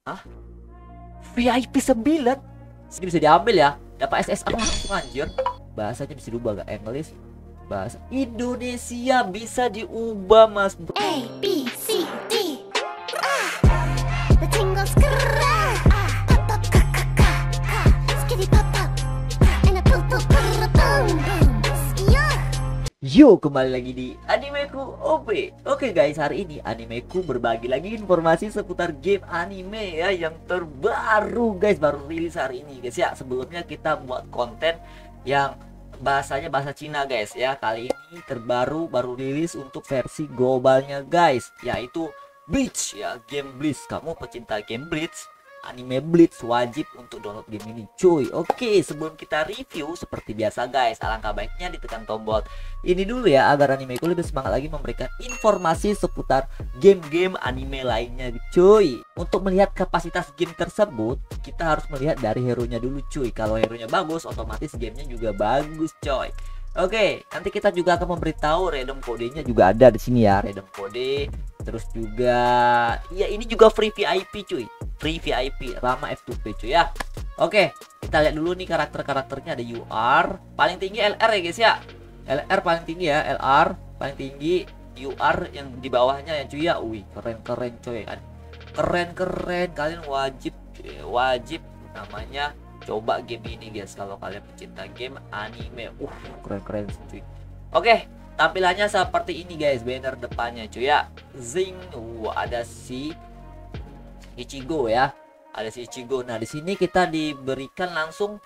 Hah? VIP 9? Sini bisa diambil ya. Dapat SSR langsung anjir. Bahasanya bisa diubah gak? English. Bahasa Indonesia bisa diubah mas bro. A, B, C, D. The tingles keren. Pop, pop, ka, ka, ka, ka. Skitty pop, pop. And a boom, boom, boom, boom, boom. Yeah. Yo, kembali lagi di Animeku OP. Oke guys, hari ini Animeku berbagi lagi informasi seputar game anime ya yang terbaru guys, baru rilis hari ini guys ya. Sebelumnya kita buat konten yang bahasanya bahasa Cina guys ya. Kali ini baru rilis untuk versi globalnya guys, yaitu Bleach ya, game Bleach. Kamu pecinta game Bleach, anime Bleach, wajib untuk download game ini cuy. Oke, sebelum kita review seperti biasa guys, alangkah baiknya ditekan tombol ini dulu ya, agar Animeku lebih semangat lagi memberikan informasi seputar game-game anime lainnya cuy. Untuk melihat kapasitas game tersebut, kita harus melihat dari hero-nya dulu cuy. Kalau hero-nya bagus, otomatis gamenya juga bagus coy. Oke, nanti kita juga akan memberitahu random kodenya juga ada di sini ya, random kode. Terus juga ya ini juga free VIP cuy. Free VIP Rama F2P cuy ya. Oke, kita lihat dulu nih karakter-karakternya. Ada UR paling tinggi, LR ya guys ya. LR paling tinggi ya, LR paling tinggi, UR yang di bawahnya ya cuy ya. Wih, keren-keren coy kan. Keren-keren, kalian wajib namanya coba game ini guys kalau kalian pecinta game anime. Keren-keren cuy. Oke, tampilannya seperti ini guys, banner depannya cuy ya. Zing, ada si Ichigo ya. Ada si Ichigo. Nah, di sini kita diberikan langsung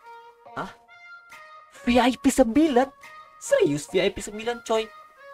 VIP 9. Serius VIP 9 coy.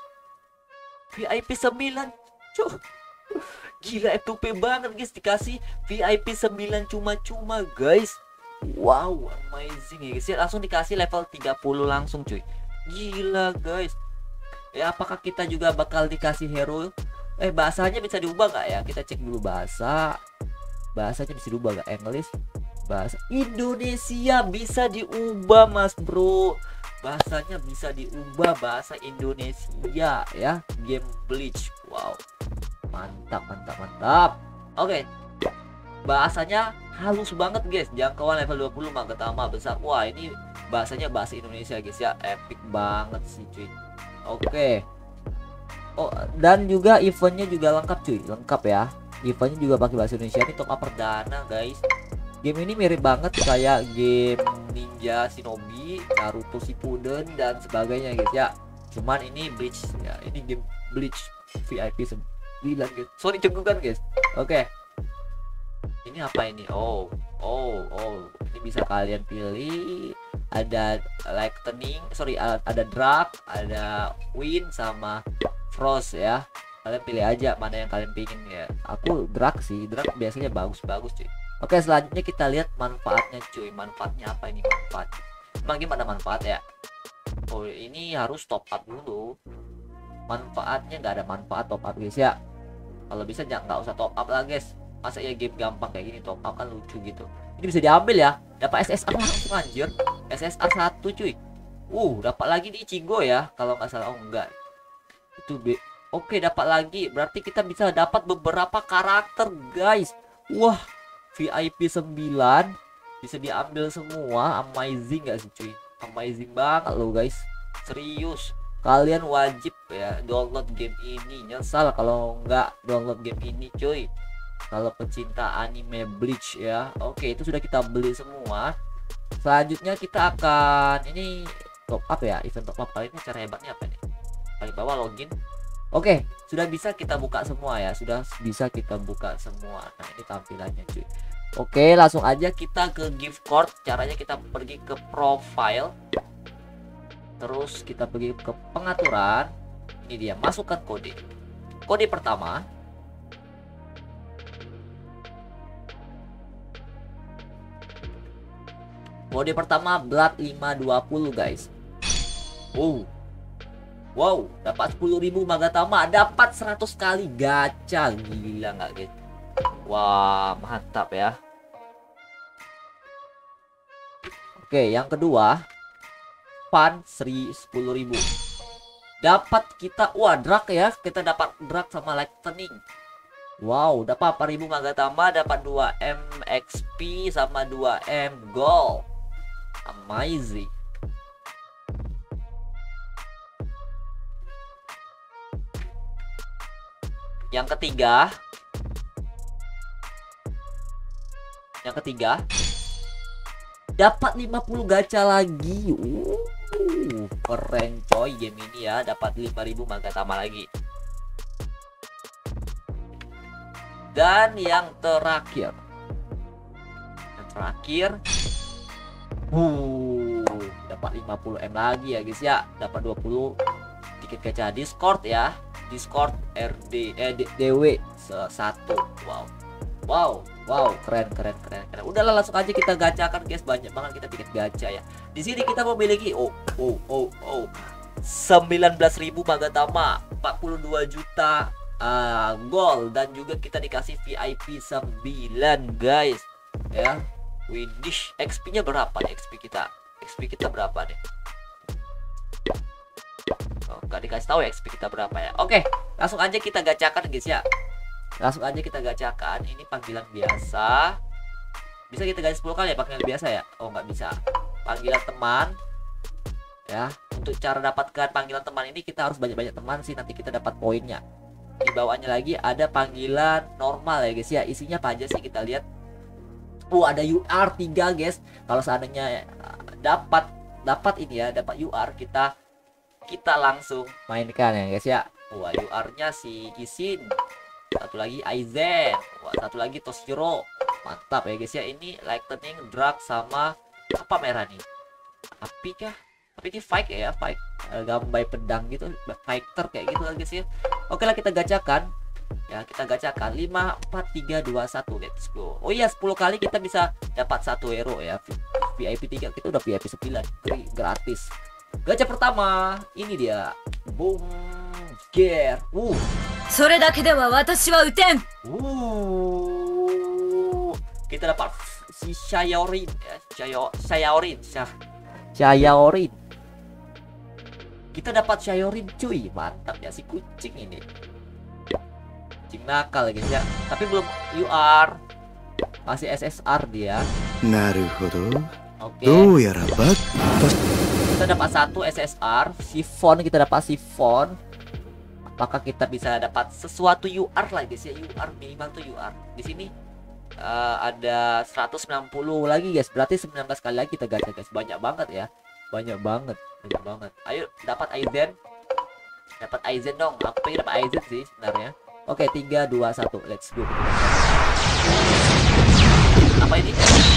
VIP 9 coy. Gila, F2P banget guys, dikasih VIP 9 cuma-cuma guys. Wow, amazing ya guys ya. Langsung dikasih level 30 langsung cuy. Gila guys. Ya, apakah kita juga bakal dikasih hero? Bahasanya bisa diubah gak ya? Kita cek dulu bahasanya bisa diubah gak? English. Bahasa Indonesia bisa diubah mas bro. Bahasanya bisa diubah, bahasa Indonesia ya. Game Bleach. Wow, mantap. Oke, bahasanya halus banget guys. Jangkauan level 20, Magatama besar. Wah, ini bahasanya bahasa Indonesia guys ya. Epic banget sih cuy. Oke. Oh, dan juga eventnya juga lengkap cuy, lengkap ya. Eventnya juga pakai bahasa Indonesia. Ini top up perdana guys. Game ini mirip banget kayak game Ninja Shinobi, Naruto Shippuden dan sebagainya guys ya. Cuman ini Bleach ya. Ini game Bleach VIP 9 guys. Sorry cenggukan guys. Oke. Ini apa ini? Oh. Ini bisa kalian pilih. Ada lightning, ada drag, ada wind sama frost ya. Kalian pilih aja mana yang kalian pingin ya. Aku drag sih, drag biasanya bagus cuy. Oke, selanjutnya kita lihat manfaatnya cuy. Manfaatnya apa ini manfaat? Emang gimana manfaat ya? Oh, ini harus top up dulu. Manfaatnya nggak ada manfaat top up guys ya. Kalau bisa jangan, nggak usah top up lah guys. Masa ya game gampang kayak gini top up kan lucu gitu. Ini bisa diambil ya. Dapat SSR langsung anjir. SSR 1 cuy. Dapat lagi di Ichigo ya. Kalau nggak salah, enggak. Itu Oke, dapat lagi. Berarti kita bisa dapat beberapa karakter guys. Wah, VIP 9 bisa diambil semua. Amazing gak sih cuy? Amazing banget loh guys. Serius. Kalian wajib ya download game ini. Nyesal kalau nggak download game ini cuy. Kalau pecinta anime Bleach ya. Oke, itu sudah kita beli semua. Selanjutnya kita akan ini top up ya. Event top up kali ini cara hebatnya apa nih? Paling bawah login. Oke, sudah bisa kita buka semua ya. Sudah bisa kita buka semua. Nah, ini tampilannya cuy. Oke, langsung aja kita ke gift card. Caranya kita pergi ke profile. Terus kita pergi ke pengaturan. Ini dia, masukkan kode. Kode pertama. Kode pertama Blood 520 guys. Wow, dapat 10.000 Magatama, dapat 100 kali gacha. Gila nggak guys? Wah, mantap ya. Oke, yang kedua Fun 10.000. Dapat kita drag ya. Kita dapat drag sama lightning. Wow, dapat 4000 Magatama, dapat 2M XP sama 2M Gold. Amazing. Yang ketiga. Dapat 50 gacha lagi. Keren coy game ini ya, dapat 5000 Magatama lagi. Dan yang terakhir. Dapat 50M lagi ya guys ya. Dapat 20 tiket gacha Discord ya. Discord DW 1. Wow, keren. Udahlah langsung aja kita gacakan guys, banyak banget kita tiket gacha ya. Di sini kita memiliki 19.000 Magatama, 42 juta gold, dan juga kita dikasih VIP 9 guys ya. Widish, XP-nya berapa nih? XP kita berapa nih? Oh, gak dikasih tahu ya XP kita berapa ya. Oke, langsung aja kita gacakan guys ya. Ini panggilan biasa. Bisa kita ganti 10 kali ya panggilan biasa ya? Oh, nggak bisa. Panggilan teman ya. Untuk cara dapatkan panggilan teman ini kita harus banyak-banyak teman sih, nanti kita dapat poinnya. Di bawahnya lagi ada panggilan normal ya guys ya. Isinya apa aja sih kita lihat. Ada UR 3 guys. Kalau seandainya dapat ini ya, dapat UR, kita langsung mainkan ya guys ya. UR-nya si Isin, satu lagi Aizen, satu lagi Toshiro. Mantap ya guys ya. Ini lightning, drag, sama apa merah nih? Api kah? Tapi ini fight ya, fight gambar pedang gitu, fighter kayak gitu guys ya. Oke lah, kita gacakan ya, 5 4 3 2 1, let's go. Oh iya, 10 kali kita bisa dapat satu hero ya. VIP 3 kita udah VIP 9 gratis. Gacha pertama ini dia, boom gear. それだけでは私は打てん。 Kita dapat si Shaorin ya. Shaorin. Kita dapat Shaorin cuy, mantap ya si kucing ini. Kucing nakal guys ya. Tapi belum UR. Masih SSR dia. Naruhodo. Oke. Kita dapat satu SSR, Sifon, kita dapat Sifon. Apakah kita bisa dapat sesuatu UR lagi guys ya? UR minimal tuh UR. Di sini ada 190 lagi guys. Berarti 19 kali lagi kita gacha guys. Banyak banget ya. Banyak banget. Ayo dapat Aizen. Dapat Aizen dong. Aku pengen dapat Aizen sih sebenarnya. Oke, 3 2 1. Let's go. Apa ini?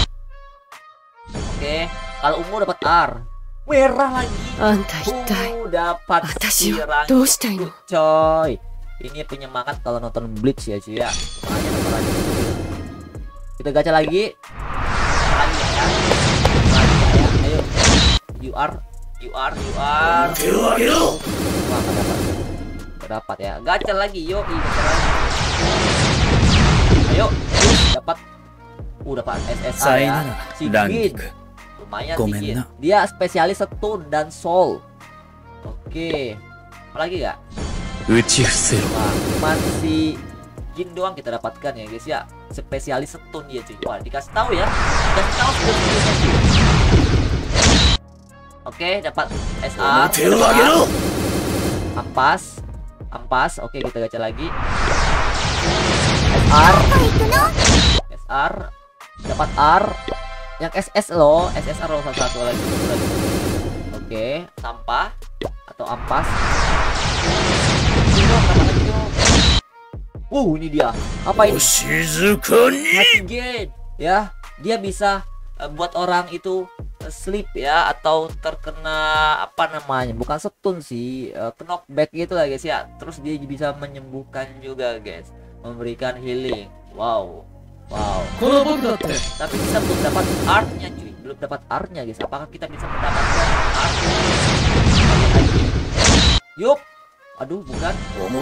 Oke, kalau ungu dapat R. Merah lagi. Dapat pirang. Coy, ini penyemangat kalau nonton Bleach ya cuy ya. Kita gacha lagi. Ayo. UR. Dapat ya. Gacha lagi, yuk. Ayo, dapat. Dapat SSR ya. Sigin. Lumayan Sigin. Dia spesialis stun dan soul. Oke. Apalagi gak? Cuman si Jin doang kita dapatkan ya guys ya. Spesialis stun dia cuy. Wah, dikasih tahu ya. Oke, dapat SR. Ampas. Oke, kita gacha lagi. SR. Dapat R. Yang SS loh, SSR loh, satu lagi. Oke, sampah atau ampas. Ini dia. Apa ini? Hatigen ya. Dia bisa buat orang itu sleep ya, atau terkena apa namanya? Bukan stun sih, knockback gitu lah guys ya. Terus dia bisa menyembuhkan juga guys, memberikan healing. Wow. Tapi kita belum dapat art-nya cuy. Belum dapat art-nya guys. Apakah kita bisa mendapatkan art-nya? Yup. Aduh, bukan.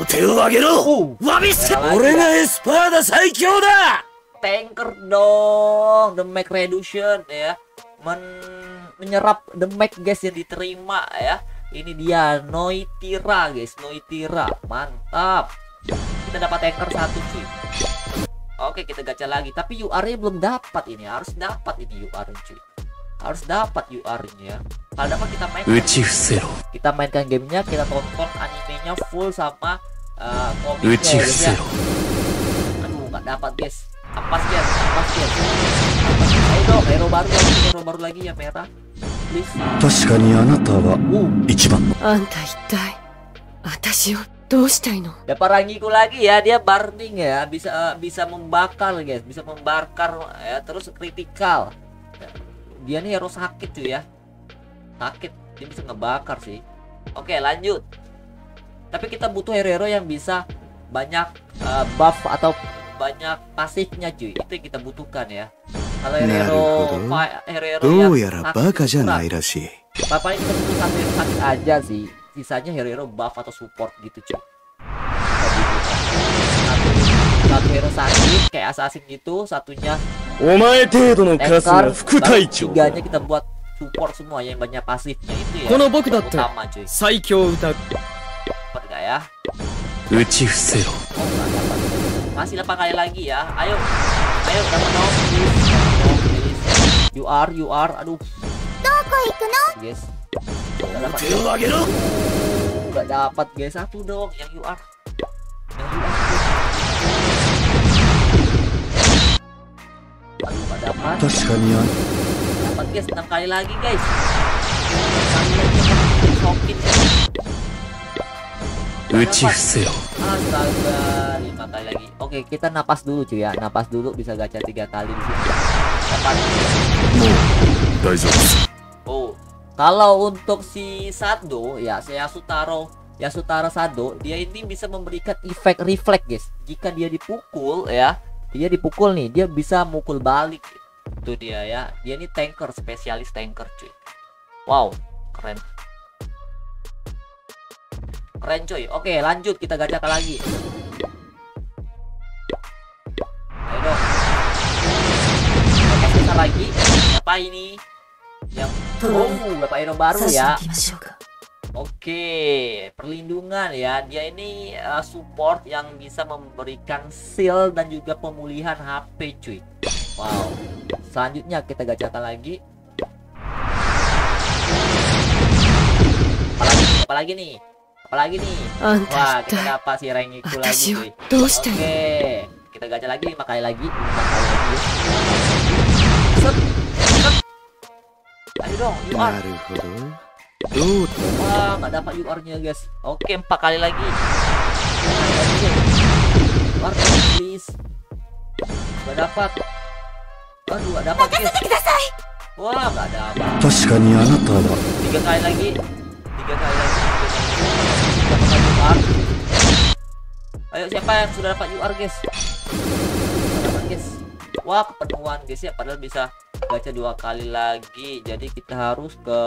Tanker dong. Damage reduction ya. Menyerap damage guys yang diterima ya. Ini dia Noitira guys. Noitira. Mantap. Kita dapat tanker satu cuy. Oke, kita gacha lagi. Tapi UR-nya belum dapat ini. Harus dapat ini UR-nya cuy. Harus dapat UR-nya. Kalau dapat kita mainkan. Kita mainkan gamenya, kita tonton animenya full sama komiknya ya. Aduh, nggak dapat guys. Ampas guys. Ayo dong, hero baru lagi ya merah. Please. 確かにあなたは一番。 あんた一体私をどうしたいの？ Dapat rangiku lagi ya, dia burning ya, bisa membakar guys, bisa membakar ya, terus kritikal. Dia nih hero sakit cuy ya. Sakit, dia bisa ngebakar sih. Oke, lanjut. Tapi kita butuh hero-hero yang bisa banyak buff atau banyak pasifnya cuy. Itu yang kita butuhkan ya. Kalau hero yang sakit, paling kita butuh satu hero sakit aja sih. Sisanya hero-hero buff atau support gitu cuy. Satu hero sakit kayak assassin gitu, satunya tanker, tiganya kita buat support semua yang banyak pasifnya itu ya. Utama cuy. Dapat gak ya? Oh, nggak dapat. Masih 8 kali lagi ya. Ayo dapat dong please. UR, aduh. Guys. Nggak dapat guys, satu dong yang UR. Aduh, nggak dapat. Dapat guys, 6 kali lagi guys. 6 kali lagi Astaga, 5 kali lagi. Oke, kita napas dulu cuy ya. Napas dulu, bisa gacha 3 kali di sini. Dapat. Oh, kalau untuk si Sado ya, si Yasutaro Sado, dia ini bisa memberikan efek refleks guys. Jika dia dipukul ya, dia dipukul nih, dia bisa mukul balik. Itu dia ya. Dia ini tanker, spesialis tanker cuy. Wow, keren. Keren coy. Oke, lanjut kita gacha lagi. Ayo dong. Kita lagi. Apa ini? Yang Bapak hero baru ya. Oke, perlindungan ya. Dia ini support yang bisa memberikan shield dan juga pemulihan HP cuy. Wow. Selanjutnya kita gacha lagi. Apalagi nih? Apalagi nih? Wah, kita dapat si rangiku lagi cuy. Oke, kita gacha lagi 5 kali lagi. Set. Ayo dong, UR. Wah, nggak dapat UR-nya guys. Oke, 4 kali lagi. UR please. Nggak dapat. Aduh, nggak dapat guys. Wah, nggak dapat. 3 kali lagi. 3 kali lagi. Ayo, siapa yang sudah dapat UR guys? Dapat guys. Wah, kepenuhan guys ya, padahal bisa gacha 2 kali lagi. Jadi kita harus ke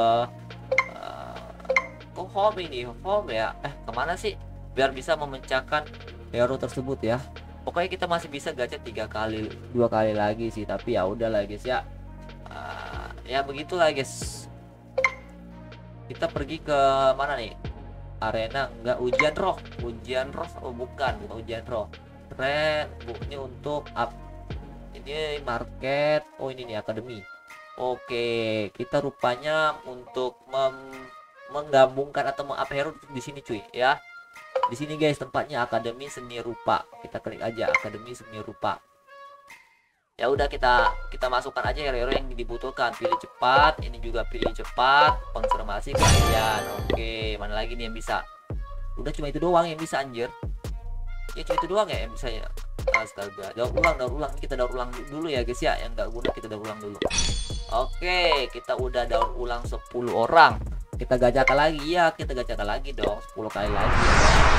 home ini, home ya. Kemana sih? Biar bisa memecahkan hero tersebut ya. Pokoknya kita masih bisa gacha 2 kali lagi sih. Tapi ya udahlah guys ya. Ya begitulah guys. Kita pergi ke mana nih? Arena enggak, ujian roh. Oh bukan ujian roh. Keren. Ini untuk up. Ini market. Oh ini nih akademi. Oke, kita rupanya untuk menggabungkan atau meng-up hero di sini cuy ya. Di sini guys tempatnya akademi seni rupa. Kita klik aja akademi seni rupa. Ya udah kita masukkan aja hero-hero yang dibutuhkan. Pilih cepat, ini juga pilih cepat, konfirmasi kalian. Oke, mana lagi nih yang bisa? Udah cuma itu doang yang bisa anjir. Ya cuma itu doang ya yang bisa ya. Astaga, daur ulang. Kita daur ulang dulu ya guys ya. Yang nggak guna kita daur ulang dulu. Oke, kita udah daur ulang 10 orang. Kita gachakan lagi ya, kita gachakan lagi dong 10 kali lagi ya.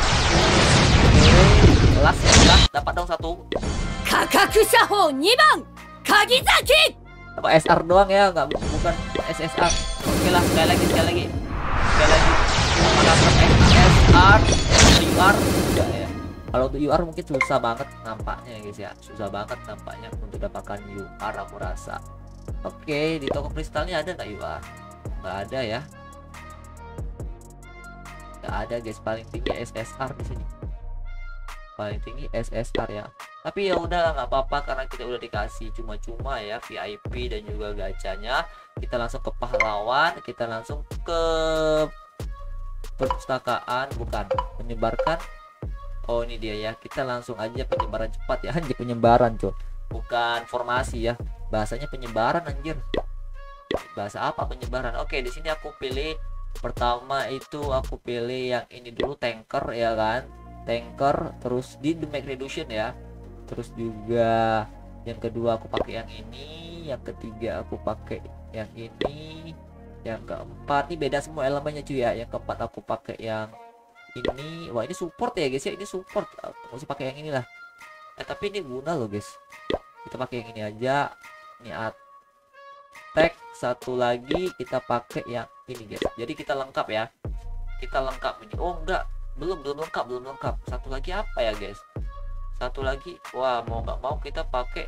Oke, kelas dapat dong 1. Kakakusaho 2番 Kagizaki. Apa SR doang ya, nggak, bukan SSR. Oke lah, sekali lagi. Apakah SR atau UR? Enggak ya. Kalau untuk UR mungkin susah banget nampaknya guys ya. Susah banget nampaknya untuk dapatkan UR aku rasa. Oke, di toko kristalnya ada nggak UR? Nggak ada ya. Nggak ada guys, paling tinggi SSR di sini. paling tinggi SSR ya. Tapi ya udah nggak apa-apa karena kita udah dikasih cuma-cuma ya VIP dan juga gacanya. Kita langsung ke pahlawan, kita langsung ke perpustakaan, bukan menyebarkan. Oh ini dia ya, kita langsung aja penyebaran cepat ya. Anjir, penyebaran coy, bukan formasi ya, bahasanya penyebaran anjir. Bahasa apa penyebaran? Oke, di sini aku pilih pertama itu aku pilih yang ini dulu, tanker ya kan, tanker. Terus di damage reduction ya, terus juga yang kedua aku pakai yang ini, yang ketiga aku pakai yang ini, yang keempat ini beda semua elemennya cuy ya. Yang keempat aku pakai yang ini. Wah ini support ya guys ya, ini support, mesti pakai yang inilah. Tapi ini guna loh guys, kita pakai yang ini aja. Ini attack, satu lagi kita pakai yang ini guys. Jadi kita lengkap ya, kita lengkap ini. Oh enggak, belum lengkap. Satu lagi apa ya guys? Satu lagi, wah mau nggak mau kita pakai,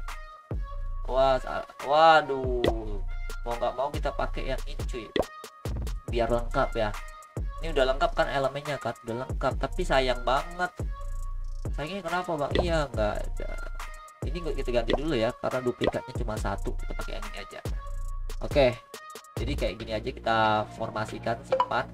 waduh, mau nggak mau kita pakai yang ini cuy, biar lengkap ya. Ini udah lengkap kan elemennya kan, udah lengkap. Tapi sayang banget, sayangnya kenapa bang? Iya nggak ada. Ini kita ganti dulu ya karena duplikatnya cuma satu, kita pakai yang ini aja. Oke, jadi kayak gini aja kita formasikan, simpan.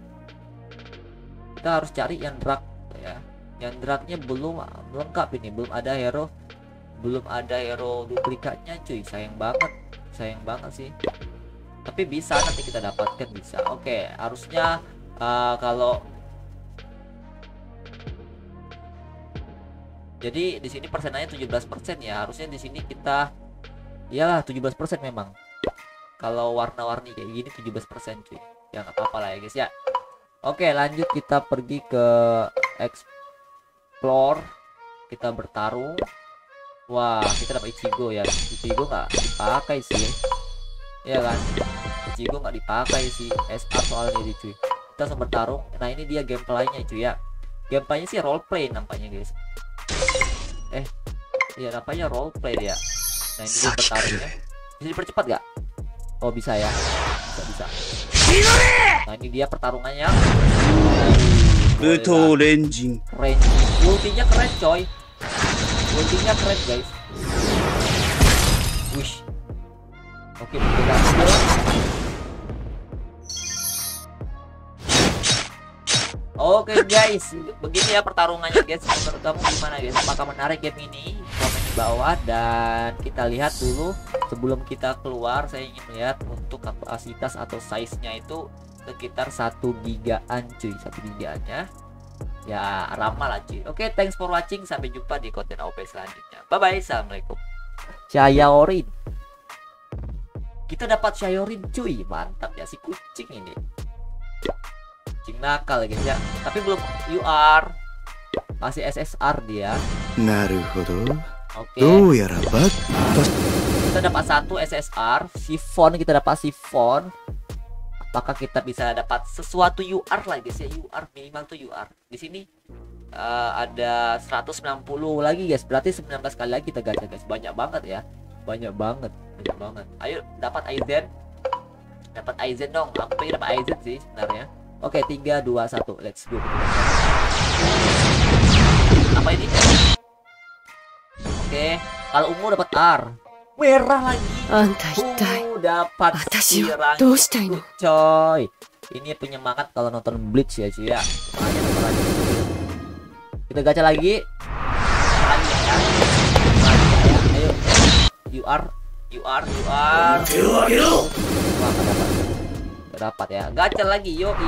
Kita harus cari yang drag ya. Yang dragnya belum lengkap ini, belum ada hero duplikatnya cuy. Sayang banget sih. Tapi bisa nanti kita dapatkan, bisa. Oke, harusnya kalau jadi di sini persenannya 17% ya. Harusnya di sini kita iyalah 17% memang. Kalau warna-warni kayak gini 17% cuy. Ya nggak apa-apa lah ya guys ya. Oke, lanjut kita pergi ke explore. Kita bertarung. Wah, kita dapat Ichigo ya. Ichigo nggak dipakai sih. Ya kan? Ichigo nggak dipakai sih. SR soalnya ini cuy. Kita langsung bertarung. Nah, ini dia gameplaynya cuy ya. Gameplaynya sih roleplay nampaknya guys. Iya nampaknya roleplay dia. Nah, ini dia bertarungnya. Bisa dipercepat gak? Oh bisa ya. Bisa. Nah, ini dia pertarungannya. Betul Renjing. Keren. Ultinya keren coy. Ultinya keren guys. Wish. Oke, kita Oke guys, begini ya pertarungannya guys. Menurut kamu gimana guys? Apakah menarik game ini? Komen di bawah. Dan kita lihat dulu sebelum kita keluar, saya ingin melihat untuk kapasitas atau size-nya itu sekitar 1 gigaan cuy. 1 gigaannya ya ramah lah cuy. Oke, thanks for watching. Sampai jumpa di konten AOP selanjutnya. Bye bye. Assalamualaikum. Shayorin. Kita dapat Shayorin cuy. Mantap ya si kucing ini. Kucing nakal ya guys ya. Tapi belum UR. Masih SSR dia. Naruhodo. Oke. Kita dapat 1 SSR. Sifon, kita dapat sifon. Apakah kita bisa dapat sesuatu UR lah guys ya? UR minimal tuh UR. Di sini ada 190 lagi guys. Berarti 19 kali lagi kita gacha guys. Banyak banget ya. Banyak banget. Ayo dapat Aizen. Dapat Aizen dong. Aku pengen dapat Aizen sih sebenarnya. Oke, 3 2 1. Let's go. Apa ini? Oke, kalau ungu dapat R. Merah lagi. Dapat pirang. Coy, ini penyemangat kalau nonton Bleach ya cuy ya. Kita gacha lagi. Ayo. UR. Wah, nggak dapat ya. Gacha lagi, yuk.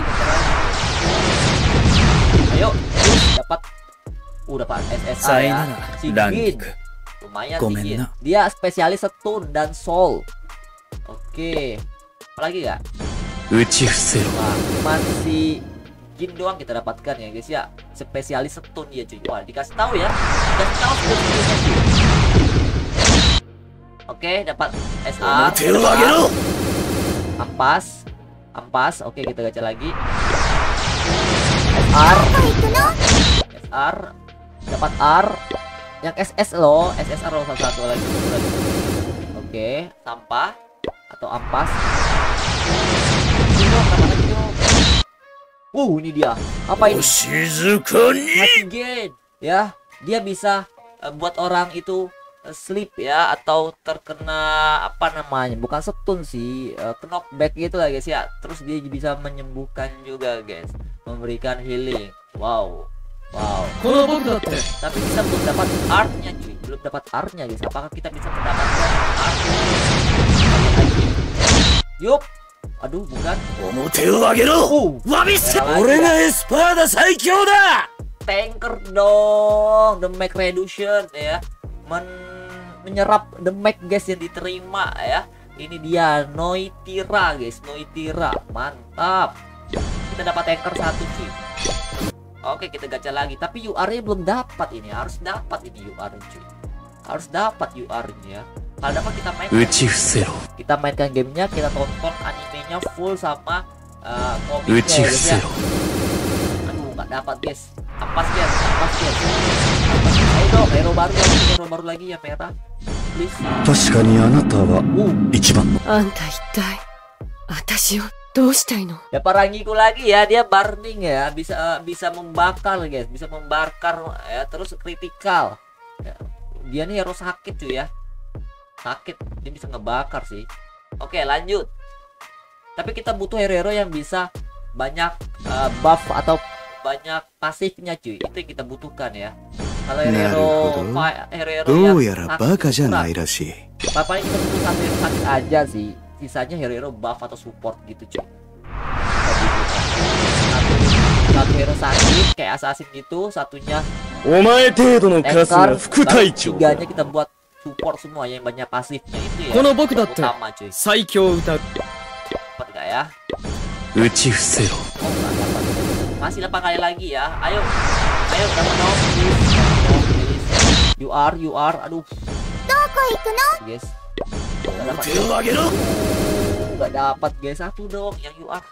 Ayo, dapat. Dapat SSR ya. Sigin. Lumayan Sigin. Dia spesialis stun dan soul. Oke. Apalagi gak? Wah, cuman si Jin doang kita dapatkan ya guys ya. Spesialis stun dia cuy. Wah, dikasih tahu ya. Dikasih tahu skillnya cuy. Oke, dapat SR. Ampas. Oke, kita gacha lagi. SR. Dapat R. Yang SS loh, SSR loh, satu lagi. Oke, sampah atau ampas. Ini dia. Apa ini? Hatigen. Ya, dia bisa buat orang itu sleep ya, atau terkena apa namanya, bukan stun sih, knockback gitu lah guys ya. Terus dia bisa menyembuhkan juga guys, memberikan healing. Wow. Tapi kita belum dapat artnya cuy, belum dapat artnya guys. Apakah kita bisa mendapatkan artnya? Yup. Aduh, bukan. Tanker dong, damage reduction ya, menyerap damage guys yang diterima ya. Ini dia Noitira guys, Noitira, mantap. Kita dapat tanker satu cuy. Oke, kita gacha lagi, tapi UR-nya belum dapat. Ini harus dapat ini UR-nya cuy, harus dapat UR-nya. Kalau dapat kita mainkan gamenya, kita tonton animenya full sama komiknya guys ya. Aduh, nggak dapat guys. Ampas guys. Ayo dong, hero baru lagi ya, merah. Please. 確かにあなたは一番のあんた一体私をどうしたいの？ Ya perangiku lagi ya, dia burning ya, bisa membakar guys, bisa membakar ya, terus kritikal. Ya, dia nih hero sakit cuy ya. Sakit, dia bisa ngebakar sih. Oke, lanjut. Tapi kita butuh hero-hero yang bisa banyak buff atau banyak pasifnya cuy. Itu yang kita butuhkan ya. Kalau hero-hero どうや yang らバカじゃないらしい paling kita butuh satu hero sakit aja sih. Sisanya hero-hero buff atau support gitu cuy. Satu hero sakit kayak assassin gitu, satunya お前程度のカス tanker, が副隊長 tiganya kita buat support semua yang banyak pasifnya itu ya. この僕だって Utama cuy. 最強歌う Dapat gak ya? 打ち伏せろ Oh, nggak dapat. Masih 8 kali lagi ya. Ayo dapat dong, please. You are, aduh. どこ行くの？ Guys. Nggak dapat. 手を上げろ Nggak dapat guys, satu dong yang you are.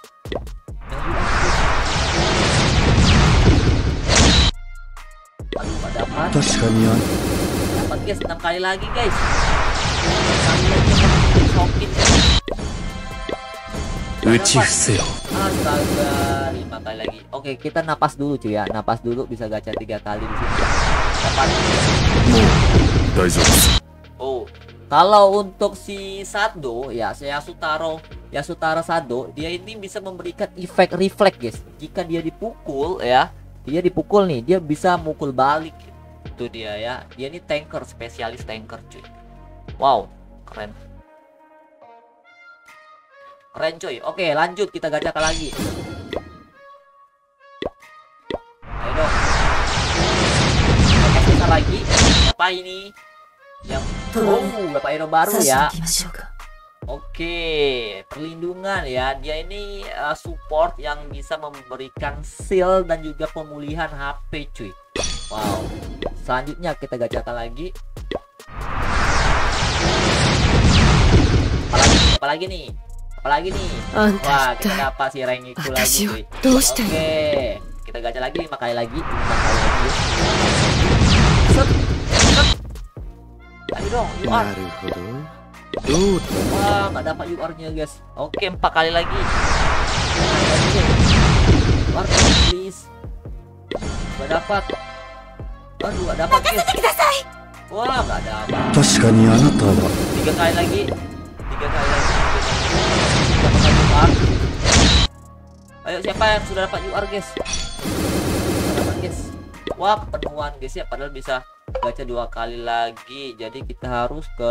Aduh, nggak dapat. 確かにあ Dapat guys, 6 kali lagi guys. 6 kali lagi shokin. 打ち伏せろ Astaga, 5 kali lagi. Oke, kita napas dulu cuy ya. Napas dulu, bisa gacha 3 kali di sini. Dapat. 大丈夫です Oh, kalau untuk si Sado ya, saya Yasutara Sado, dia ini bisa memberikan efek refleks guys. Jika dia dipukul ya, dia dipukul nih, dia bisa mukul balik. Itu dia ya. Dia ini tanker, spesialis tanker cuy. Wow, keren. Keren cuy. Oke, lanjut kita gacha lagi. Ayo dong. Kita kasih lagi. Apa ini? Yang dapat hero baru ya. Oke, perlindungan ya. Dia ini support yang bisa memberikan shield dan juga pemulihan HP cuy. Wow. Selanjutnya kita gacha lagi. Apalagi nih? Apalagi nih? Wah, kita dapat si rangiku lagi cuy. Oke, kita gacha lagi 5 kali lagi. 5 kali lagi. Set. Ayo dong, you な are. るほどどう Wah, nggak dapat UR-nya guys. Oke, 4 kali lagi. UR please. Nggak dapat. Aduh, nggak dapat guys. Wah, nggak dapat. 確かにあなたは Tiga kali lagi. Dapat UR. Ayo, siapa yang sudah dapat UR guys? Nggak dapat guys. Wah, kepenuhan guys ya. Padahal bisa gacha 2 kali lagi. Jadi kita harus ke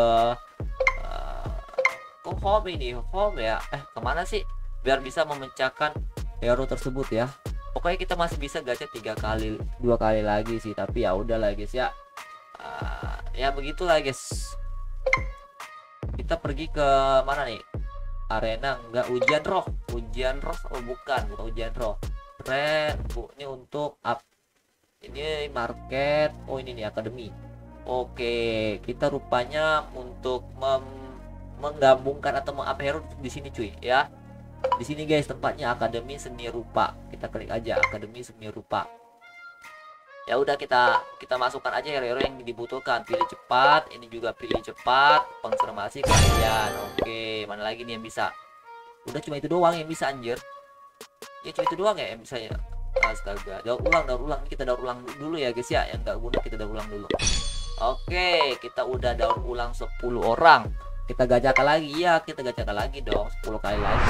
home ini, home ya. Kemana sih? Biar bisa memecahkan hero tersebut ya. Pokoknya kita masih bisa gacha 2 kali lagi sih. Tapi ya udahlah guys ya. Ya begitulah guys. Kita pergi ke mana nih? Arena enggak, ujian roh. Oh bukan ujian roh. Ini untuk up. Ini market. Oh ini nih akademi. Oke, kita rupanya untuk menggabungkan atau meng-up hero di sini cuy ya. Di sini guys tempatnya akademi seni rupa. Kita klik aja akademi seni rupa. Ya udah kita masukkan aja hero-hero yang dibutuhkan. Pilih cepat, ini juga pilih cepat, konfirmasi kalian. Oke, mana lagi nih yang bisa? Udah cuma itu doang yang bisa anjir. Ya cuma itu doang ya yang bisa ya. Astaga, daur ulang. Kita daur ulang dulu ya guys ya. Yang nggak guna kita daur ulang dulu. Oke, kita udah daur ulang 10 orang. Kita gacakan lagi ya, kita gacakan lagi dong 10 kali lagi.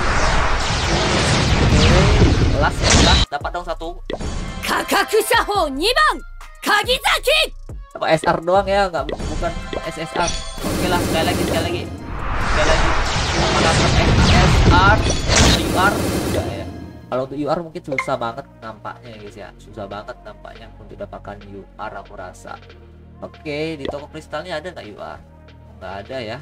Oke, last ya, dapat dong 1. Kakaku Saho 2番 Kagizaki. Apa SR doang ya, nggak bukan SSR. Oke lah, sekali lagi. Apa dapat SR, UR udah ya. Kalau untuk UR mungkin susah banget nampaknya ya guys ya. Susah banget nampaknya untuk dapatkan UR aku rasa. Oke, di toko kristalnya ada nggak UR? Nggak ada ya.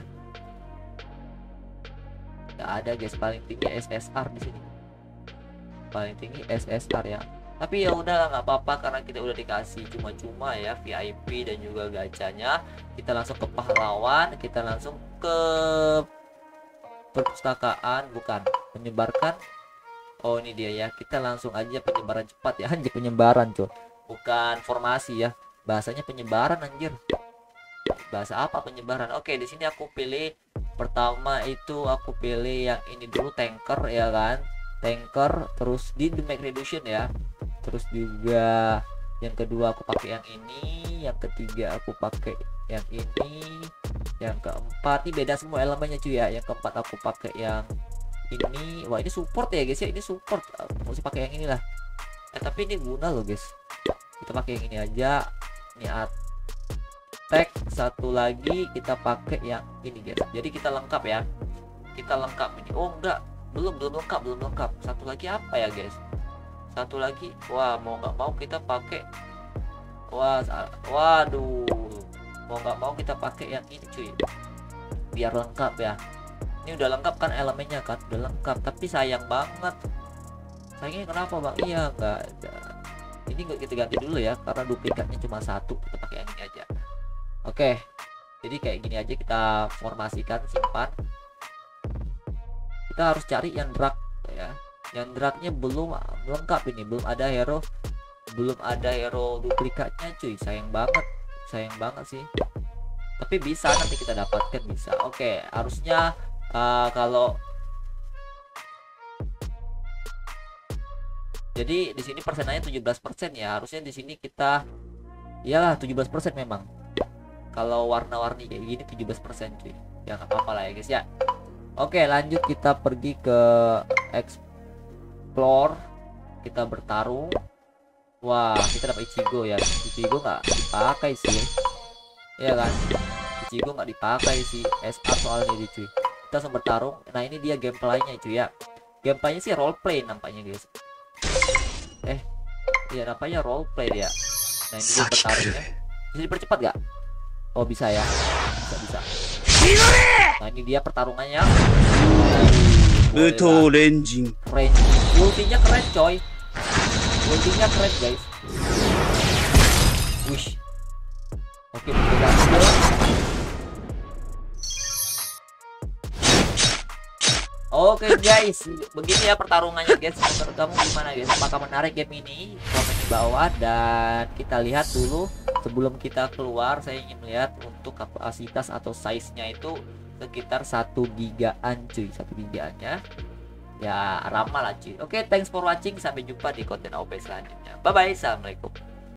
Nggak ada guys, paling tinggi SSR di sini. Paling tinggi SSR ya. Tapi ya udah nggak apa-apa karena kita udah dikasih cuma-cuma ya VIP dan juga gacanya. Kita langsung ke pahlawan, kita langsung ke perpustakaan, bukan menyebarkan. Oh ini dia ya, kita langsung aja penyebaran cepat ya. Anjir, penyebaran cuy, bukan formasi ya, bahasanya penyebaran anjir. Bahasa apa penyebaran? Oke, di sini aku pilih pertama itu aku pilih yang ini dulu, tanker ya kan, tanker. Terus di damage reduction ya. Terus juga yang kedua aku pakai yang ini, yang ketiga aku pakai yang ini, yang keempat ini beda semua elemennya cuy ya. Yang keempat aku pakai yang ini. Wah ini support ya guys ya, ini support, mesti pakai yang inilah. Tapi ini guna loh guys, kita pakai yang ini aja. Ini attack. Satu lagi kita pakai yang ini guys, jadi kita lengkap ya, kita lengkap ini. Oh enggak, belum lengkap. Satu lagi apa ya guys, satu lagi. Wah mau nggak mau kita pakai, waduh, mau nggak mau kita pakai yang ini cuy, biar lengkap ya. Ini udah lengkap kan elemennya kan, udah lengkap, tapi sayang banget. Sayangnya kenapa bang? Iya nggak ada. Ini nggak kita ganti dulu ya, karena duplikatnya cuma 1, kita pakai yang ini aja. Oke, jadi kayak gini aja kita formasikan, simpan. Kita harus cari yang drag ya. Yang dragnya belum lengkap ini, belum ada hero duplikatnya cuy. Sayang banget sih. Tapi bisa nanti kita dapatkan, bisa. Oke, harusnya kalau jadi di sini persenannya 17% ya. Harusnya di sini kita iyalah 17% memang. Kalau warna-warni kayak gini 17% cuy. Ya nggak apa-apa lah ya guys ya. Oke, lanjut kita pergi ke explore. Kita bertarung. Wah, kita dapat Ichigo ya. Ichigo nggak dipakai sih. Iya kan? Ichigo nggak dipakai sih. SR soalnya ini cuy. Kita langsung bertarung. Nah ini dia gameplaynya cuy ya. Gameplaynya sih roleplay nampaknya guys. Iya nampaknya roleplay dia. Nah ini dia bertarungnya. Bisa dipercepat gak? Oh bisa ya. Bisa. Nah ini dia pertarungannya. Betul Renjing. Keren. Ultinya keren coy. Ultinya keren guys. Wish. Oke, berhasil. Oke guys, begini ya pertarungannya guys. Menurut kamu gimana guys? Apakah menarik game ini? Komen di bawah. Dan kita lihat dulu sebelum kita keluar, saya ingin melihat untuk kapasitas atau size-nya itu sekitar 1 gigaan cuy. 1 gigaannya ya ramah lah cuy. Oke, thanks for watching. Sampai jumpa di konten OP selanjutnya. Bye bye. Assalamualaikum.